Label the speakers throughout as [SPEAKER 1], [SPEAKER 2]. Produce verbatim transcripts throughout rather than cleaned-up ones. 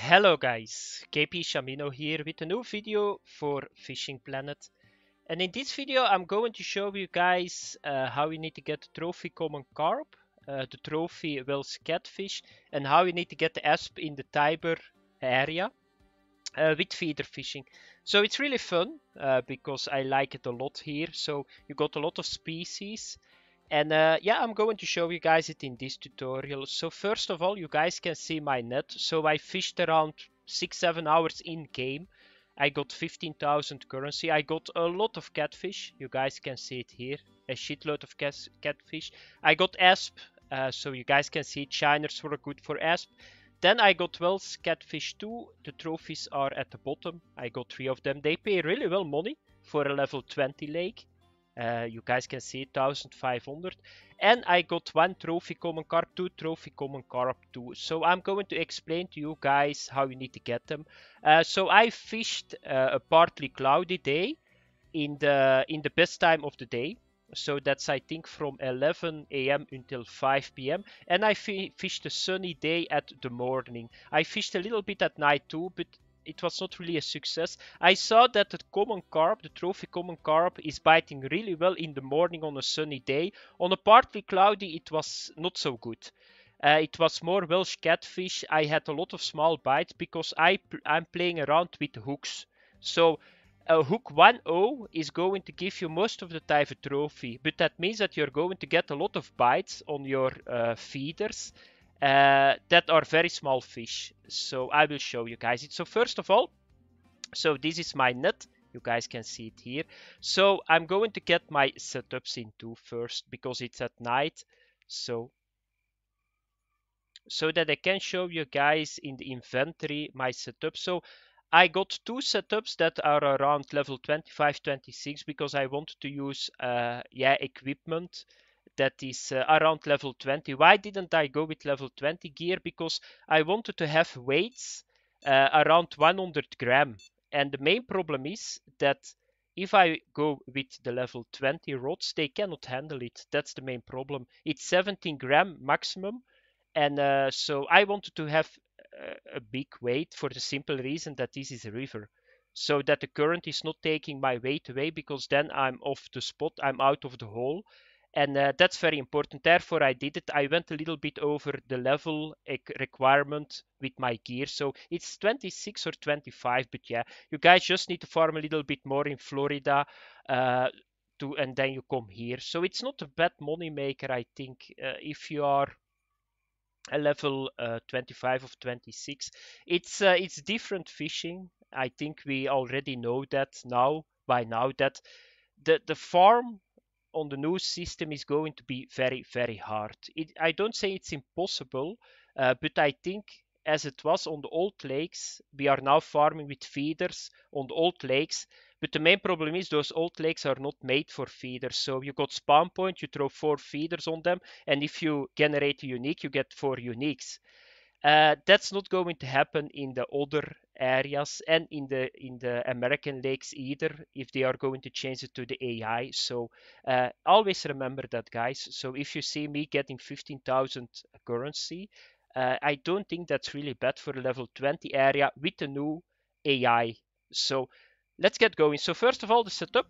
[SPEAKER 1] Hello guys, K P Shamino here with a new video for Fishing Planet. And in this video I'm going to show you guys uh, how you need to get the trophy common carp, uh, the trophy Welsh catfish, and how you need to get the asp in the Tiber area uh, with feeder fishing. So it's really fun uh, because I like it a lot here. So you got a lot of species. And uh, yeah, I'm going to show you guys it in this tutorial. So first of all, you guys can see my net. So I fished around six seven hours in game. I got fifteen thousand currency. I got a lot of catfish. You guys can see it here. A shitload of catfish. I got asp. Uh, so you guys can see shiners were good for asp. Then I got Welsh catfish too. The trophies are at the bottom. I got three of them. They pay really well money for a level twenty lake. Uh, you guys can see one thousand five hundred. And I got one trophy common carp, two trophy common carp too. So I'm going to explain to you guys how you need to get them. Uh, so I fished uh, a partly cloudy day in the in the best time of the day. So that's I think from eleven a m until five p m And I fished a sunny day at the morning. I fished a little bit at night too, but it was not really a success. I saw that the common carp, the trophy common carp, is biting really well in the morning on a sunny day. On a partly cloudy, it was not so good. Uh, it was more Welsh catfish. I had a lot of small bites because I I'm playing around with hooks. So a hook one oh is going to give you most of the time a trophy, but that means that you're going to get a lot of bites on your uh, feeders uh, that are very small fish. So I will show you guys it. So first of all, so this is my net. You guys can see it here. So I'm going to get my setups into first because it's at night. So so that I can show you guys in the inventory my setup. So I got two setups that are around level twenty-five, twenty-six because I wanted to use uh, yeah equipment that is uh, around level twenty. Why didn't I go with level twenty gear? Because I wanted to have weights uh, around one hundred gram. And the main problem is that if I go with the level twenty rods, they cannot handle it. That's the main problem. It's seventeen gram maximum, and uh, so I wanted to have a, a big weight for the simple reason that this is a river. So that the current is not taking my weight away, because then I'm off the spot, I'm out of the hole. And uh, that's very important. Therefore, I did it. I went a little bit over the level requirement with my gear. So it's twenty-six or twenty-five, but yeah, you guys just need to farm a little bit more in Florida. Uh, to, and then you come here. So it's not a bad money maker, I think, uh, if you are a level uh, twenty-five of twenty-six. It's uh, it's different fishing. I think we already know that now by now that the the farm on the new system is going to be very very hard. It, I don't say it's impossible, uh, but I think as it was on the old lakes, we are now farming with feeders on the old lakes. But the main problem is those old lakes are not made for feeders. So you got spawn point, you throw four feeders on them, and if you generate a unique, you get four uniques. Uh, that's not going to happen in the other areas and in the in the American lakes either, if they are going to change it to the A I. So uh, always remember that, guys. So if you see me getting fifteen thousand currency, uh, I don't think that's really bad for a level twenty area with the new A I. So let's get going. So first of all, the setup.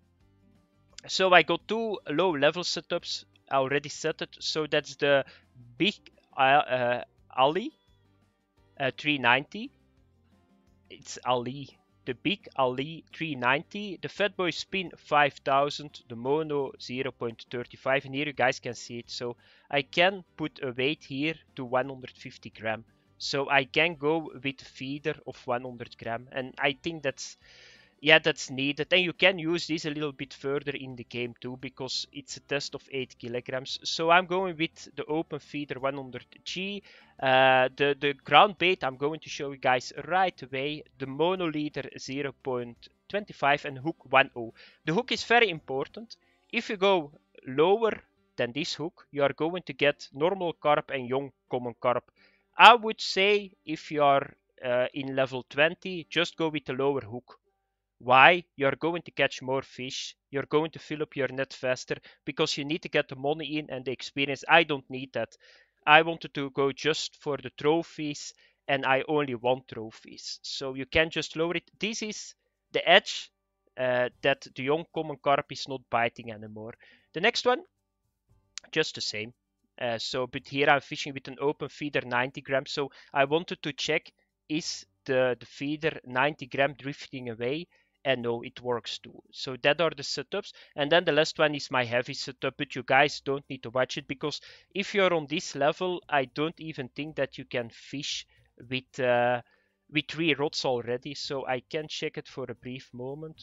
[SPEAKER 1] So I got two low level setups already set it. So that's the big uh, uh, Ali uh, three ninety. It's Ali, the big Ali three ninety. The Fatboy Spin five thousand, the Mono zero point three five, and here you guys can see it. So I can put a weight here to one hundred fifty gram. So I can go with a feeder of one hundred gram, and I think that's yeah, that's needed. And you can use this a little bit further in the game too, because it's a test of eight kilograms. So I'm going with the open feeder one hundred G. Uh, the, the ground bait I'm going to show you guys right away. The mono leader zero point two five and hook one oh. The hook is very important. If you go lower than this hook, you are going to get normal carp and young common carp. I would say if you are uh, in level twenty, just go with the lower hook. Why? You're going to catch more fish. You're going to fill up your net faster because you need to get the money in and the experience. I don't need that. I wanted to go just for the trophies and I only want trophies. So you can just lower it. This is the edge uh, that the young common carp is not biting anymore. The next one, just the same. Uh, so, but here I'm fishing with an open feeder ninety grams. So I wanted to check, is the, the feeder ninety gram drifting away? And no, it works too. So that are the setups. And then the last one is my heavy setup, but you guys don't need to watch it, because if you're on this level, I don't even think that you can fish with uh, with three rods already. So I can check it for a brief moment.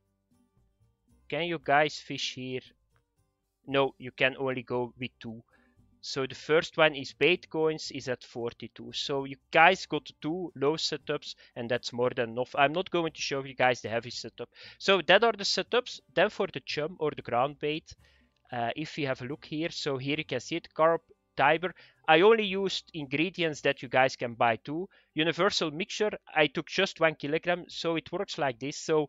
[SPEAKER 1] Can you guys fish here? No, you can only go with two. So the first one is bait coins is at forty-two. So you guys got two low setups, and that's more than enough. I'm not going to show you guys the heavy setup. So that are the setups. Then for the chum or the ground bait, uh, if you have a look here, so here you can see it, carp, tiber. I only used ingredients that you guys can buy too. Universal mixture, I took just one kilogram. So it works like this. So,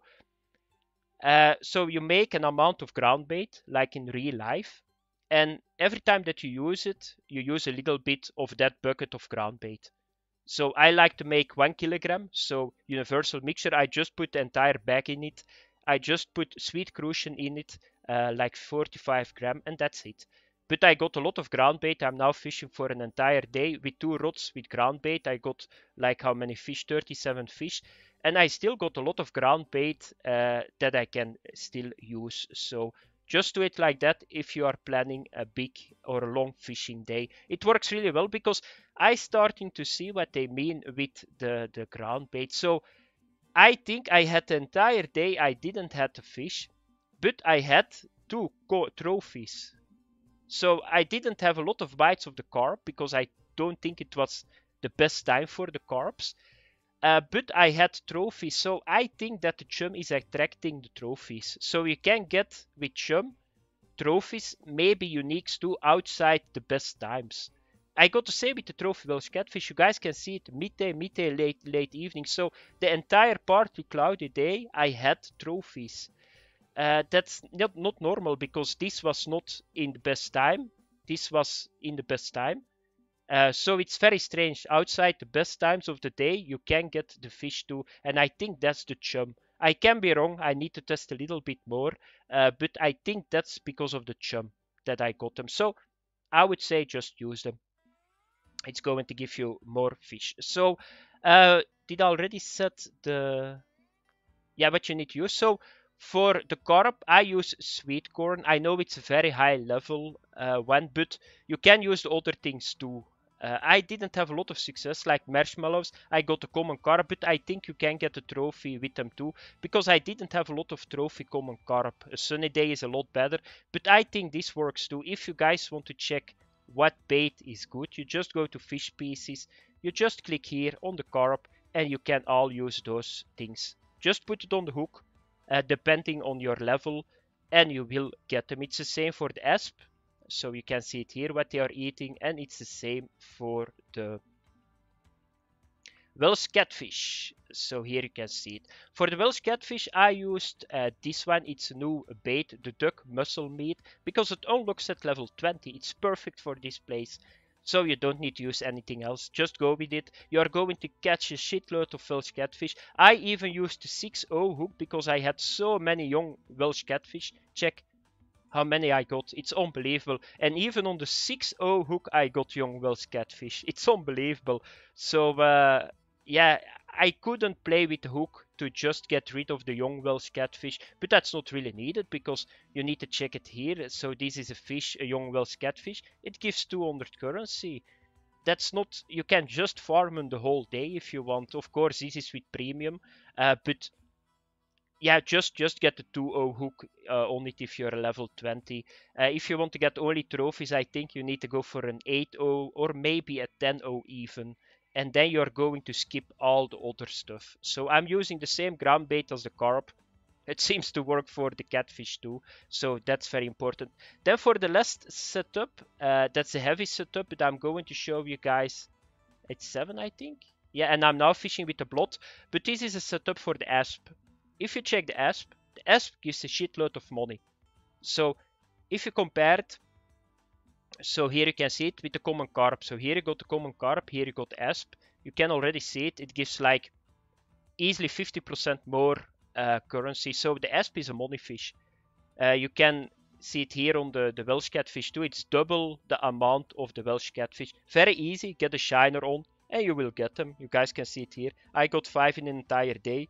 [SPEAKER 1] uh, so you make an amount of ground bait like in real life. And every time that you use it, you use a little bit of that bucket of ground bait. So I like to make one kilogram. So universal mixture, I just put the entire bag in it. I just put sweet crucian in it, uh, like forty-five gram, and that's it. But I got a lot of ground bait. I'm now fishing for an entire day with two rods with ground bait. I got like how many fish? thirty-seven fish. And I still got a lot of ground bait uh, that I can still use. So just do it like that if you are planning a big or a long fishing day. It works really well, because I starting to see what they mean with the, the ground bait. So I think I had the entire day I didn't have to fish, but I had two trophies. So I didn't have a lot of bites of the carp, because I don't think it was the best time for the carps. Uh, but I had trophies, so I think that the chum is attracting the trophies. So you can get with chum trophies, maybe uniques too, outside the best times. I got to say with the trophy Welsh catfish, you guys can see it midday, midday, late, late evening. So the entire partly cloudy day, I had trophies. Uh, that's not, not normal, because this was not in the best time. This was in the best time. Uh, so it's very strange. Outside the best times of the day, you can get the fish too. And I think that's the chum. I can be wrong. I need to test a little bit more. Uh, but I think that's because of the chum that I got them. So I would say just use them. It's going to give you more fish. So uh, did I already set the... Yeah, what you need to use. So for the carp, I use sweet corn. I know it's a very high level uh, one, but you can use the other things too. Uh, I didn't have a lot of success like marshmallows. I got a common carp, but I think you can get a trophy with them too, because I didn't have a lot of trophy common carp. A sunny day is a lot better, but I think this works too. If you guys want to check what bait is good, you just go to fish pieces, you just click here on the carp, and you can all use those things. Just put it on the hook, uh, depending on your level, and you will get them. It's the same for the asp. So you can see it here what they are eating, and it's the same for the Welsh catfish. So here you can see it. For the Welsh catfish, I used uh, this one. It's a new bait, the duck muscle meat, because it unlocks at level twenty. It's perfect for this place. So you don't need to use anything else. Just go with it. You are going to catch a shitload of Welsh catfish. I even used the six oh hook because I had so many young Welsh catfish. Check how many I got. It's unbelievable. And even on the six oh hook, I got young Welsh catfish. It's unbelievable. So, uh, yeah, I couldn't play with the hook to just get rid of the young Welsh catfish, but that's not really needed because you need to check it here. So this is a fish, a young Welsh catfish. It gives two hundred currency. That's not, you can just farm them the whole day if you want. Of course, this is with premium, uh, but yeah, just just get the two oh hook uh, on it if you're level twenty. Uh, if you want to get only trophies, I think you need to go for an eight oh or maybe a ten oh even. And then you're going to skip all the other stuff. So I'm using the same ground bait as the carp. It seems to work for the catfish too. So that's very important. Then for the last setup, uh, that's a heavy setup, but I'm going to show you guys. It's seven, I think. Yeah, and I'm now fishing with the blot. But this is a setup for the asp. If you check the asp, the asp gives a shitload of money. So if you compare it, so here you can see it with the common carp. So here you got the common carp, here you got the asp, you can already see it. It gives like easily fifty percent more uh, currency. So the S P is a money fish. Uh, you can see it here on the, the Welsh catfish too. It's double the amount of the Welsh catfish. Very easy. Get a shiner on and you will get them. You guys can see it here. I got five in an entire day.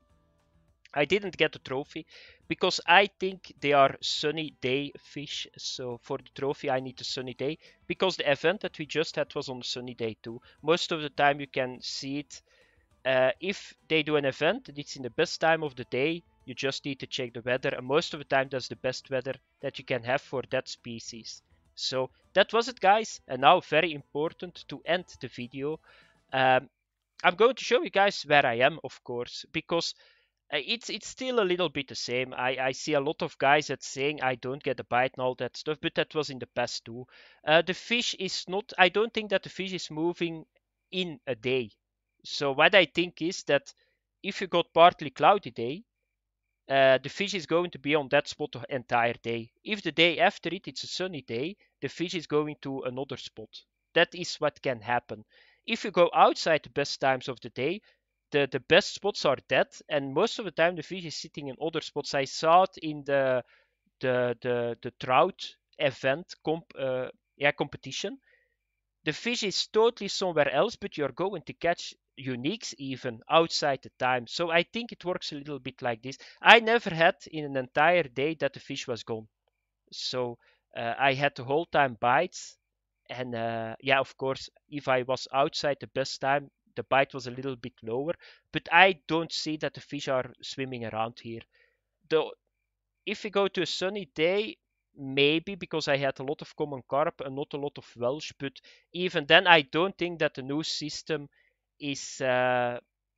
[SPEAKER 1] I didn't get a trophy because I think they are sunny day fish. So for the trophy, I need a sunny day because the event that we just had was on a sunny day too. Most of the time you can see it. Uh, if they do an event, it's in the best time of the day. You just need to check the weather, and most of the time that's the best weather that you can have for that species. So that was it, guys. And now very important to end the video. Um, I'm going to show you guys where I am, of course, because uh, it's it's still a little bit the same. I, I see a lot of guys that saying I don't get a bite and all that stuff, but that was in the past too. Uh, the fish is not. I don't think that the fish is moving in a day. So what I think is that if you got partly cloudy day, uh, the fish is going to be on that spot the entire day. If the day after it it's a sunny day, the fish is going to another spot. That is what can happen. If you go outside the best times of the day, the, the best spots are dead, and most of the time the fish is sitting in other spots. I saw it in the the the, the trout event comp uh, yeah competition. The fish is totally somewhere else, but you're going to catch uniques even outside the time. So I think it works a little bit like this. I never had in an entire day that the fish was gone. So uh, I had the whole time bites. And uh, yeah, of course, if I was outside the best time, the bite was a little bit lower. But I don't see that the fish are swimming around here. The if we go to a sunny day, maybe because I had a lot of common carp and not a lot of Welsh, but even then, I don't think that the new system is, uh,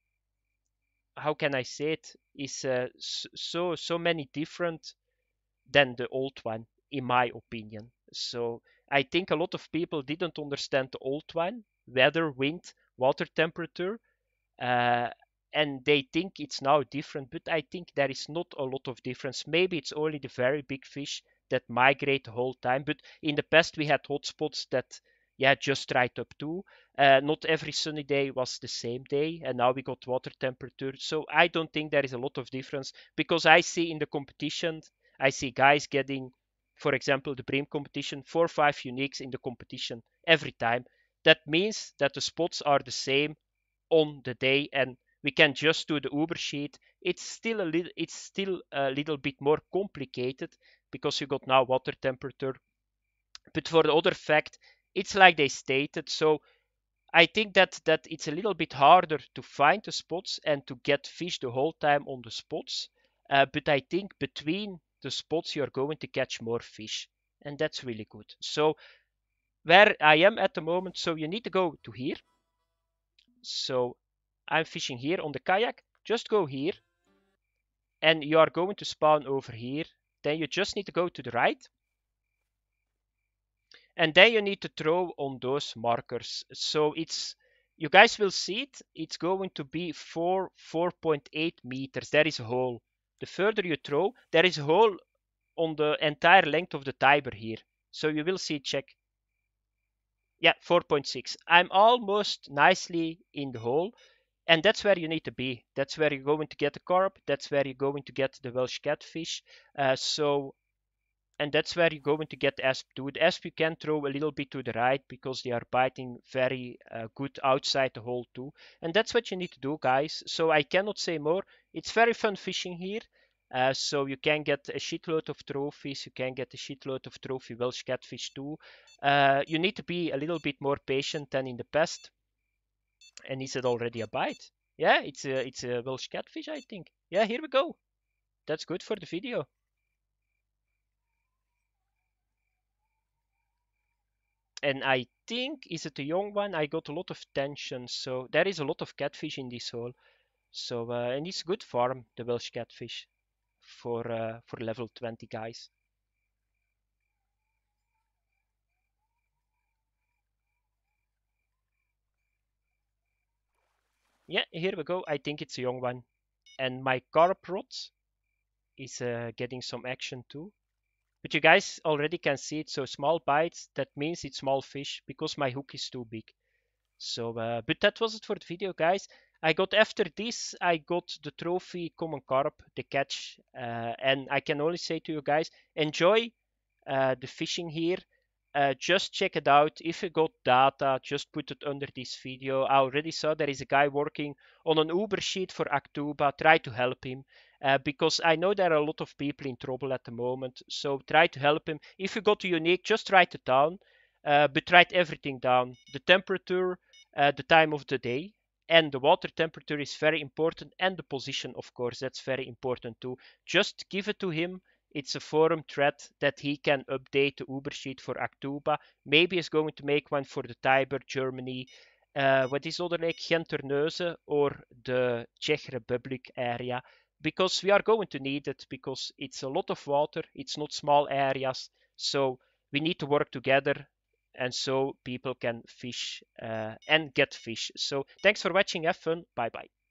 [SPEAKER 1] how can I say it, is uh, so so many different than the old one, in my opinion. So I think a lot of people didn't understand the old one, weather, wind, water temperature, uh, and they think it's now different, but I think there is not a lot of difference. Maybe it's only the very big fish that migrate the whole time, but in the past we had hotspots that yeah just right up too. Uh, not every sunny day was the same day, and now we got water temperature. So I don't think there is a lot of difference because I see in the competition, I see guys getting, for example, the Bream competition, four or five uniques in the competition every time. That means that the spots are the same on the day, and we can just do the Uber sheet. It's still a little it's still a little bit more complicated because you got now water temperature. But for the other fact, it's like they stated. So I think that that it's a little bit harder to find the spots and to get fish the whole time on the spots. Uh, but I think between the spots you're going to catch more fish, and that's really good. So where I am at the moment, so you need to go to here. So I'm fishing here on the kayak. Just go here and you are going to spawn over here. Then you just need to go to the right. And then you need to throw on those markers. So it's, you guys will see it. It's going to be four, four point eight meters. There is a hole. The further you throw, there is a hole on the entire length of the Tiber here. So you will see, check. Yeah, four point six. I'm almost nicely in the hole. And that's where you need to be. That's where you're going to get the carp. That's where you're going to get the Welsh catfish. Uh, so, and that's where you're going to get the asp too. The asp you can throw a little bit to the right because they are biting very uh, good outside the hole too. And that's what you need to do, guys. So I cannot say more. It's very fun fishing here. Uh, so you can get a shitload of trophies. You can get a shitload of trophy Welsh catfish too. Uh, you need to be a little bit more patient than in the past. And is it already a bite? Yeah, it's a it's a Welsh catfish, I think. Yeah, here we go. That's good for the video. And I think, is it a young one? I got a lot of tension, so there is a lot of catfish in this hole. So uh, and it's good farm, the Welsh catfish, for uh, for level twenty guys. Yeah, here we go. I think it's a young one. And my carp rod is uh, getting some action too. But you guys already can see it. So small bites, that means it's small fish because my hook is too big. So, uh, but that was it for the video, guys. I got after this, I got the trophy common carp, the catch, uh, and I can only say to you guys, enjoy uh, the fishing here. Uh, just check it out. If you got data, just put it under this video. I already saw there is a guy working on an Uber sheet for Actuba. Try to help him uh, because I know there are a lot of people in trouble at the moment. So try to help him. If you got a unique, just write it down. Uh, but write everything down. The temperature, uh, the time of the day, and the water temperature is very important, and the position, of course, that's very important too. Just give it to him. It's a forum thread that he can update the Uber sheet for Actuba. Maybe he's going to make one for the Tiber, Germany, uh, what is other lake, Genterneuzen, or the Czech Republic area, because we are going to need it, because it's a lot of water, it's not small areas, so we need to work together, and so people can fish uh, and get fish. So thanks for watching, have fun, bye bye.